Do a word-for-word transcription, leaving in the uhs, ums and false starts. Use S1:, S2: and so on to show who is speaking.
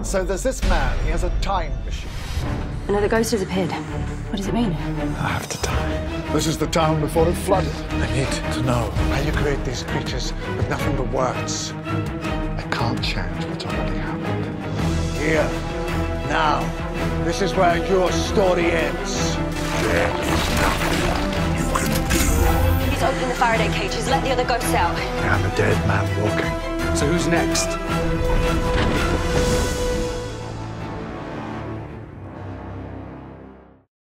S1: So there's this man, he has a time machine.
S2: Another ghost has appeared. What does it mean?
S3: I have to die.
S1: This is the town before it flooded.
S3: I need to know how you create these creatures with nothing but words. I can't change what's already happened.
S1: Here, now, this is where your story ends.
S3: There is nothing you can do.
S2: He's opened the Faraday cages. Let the other ghosts out.
S3: I'm a dead man walking.
S4: So who's next?